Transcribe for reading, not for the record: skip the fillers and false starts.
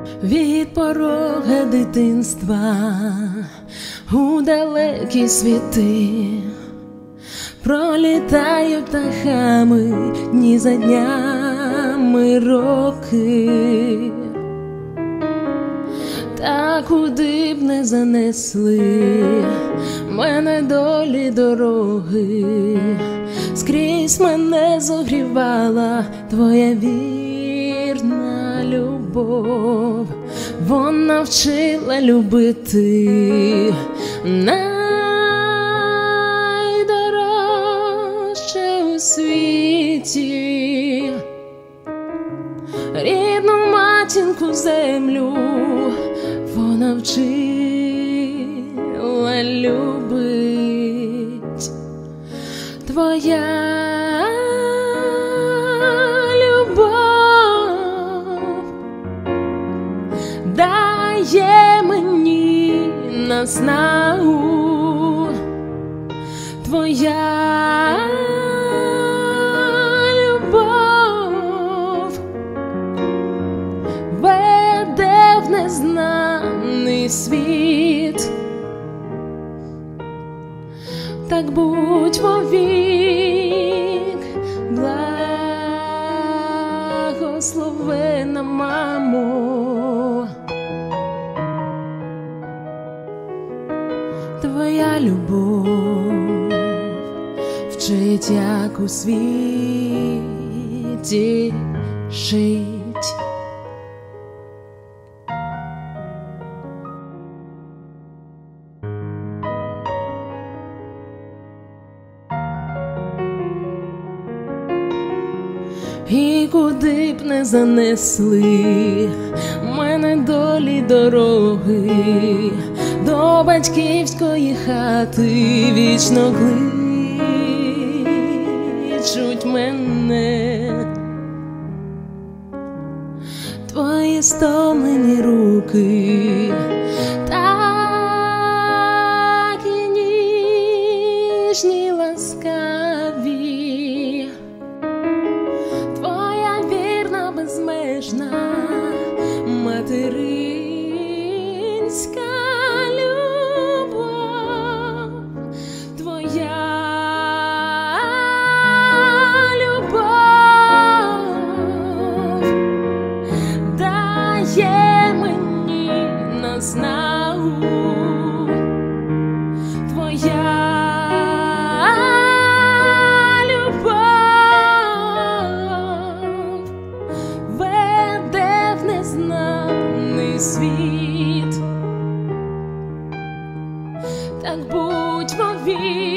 Від порога дитинства у далекі світи пролітають птахами дні за днями роки. Та куди б не занесли мене долі дороги, скрізь мене зогрівала твоя вірна любов. Вона вчила любити найдорожче у світі, рідну матінку землю. Вона вчила любить. Твоя любов дає мені наснагу. Твоя любов веде в незнаний світ. Так будь вовік благословена, мамо. Твоя любов вчить, як у світі жить. І куди б не занесли мене долі дороги, до батьківської хати вічно кличуть мене. Твої стомлені руки такі ніжні, ласкаві. Твоя вірна, безмежна материнська любов. Твоя любов дає мені наснагу. Твоя світ. Так будь вовік